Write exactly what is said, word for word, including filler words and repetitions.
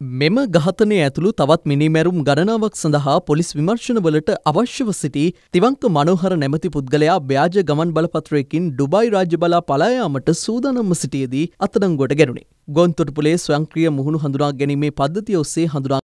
මෙම ඝාතනය ඇතුළු තවත් මිනීමැරුම් ගණනාවක් සඳහා පොලිස් විමර්ශනවලට අවශ්‍යව සිටි තිවංක මනෝහර නැමැති පුද්ගලයා ව්‍යාජ ගමන් බලපත්‍රයකින් ඩුබායි රාජ්‍ය බලා පලා යාමට සූදානම්ව සිටියේදී අත්අඩංගුවට ගැනුණේ. ගොන්තොටුපොලේ ස්වයංක්‍රීය මුහුණු හඳුනා ගැනීමේ පද්ධතිය ඔස්සේ හඳුනා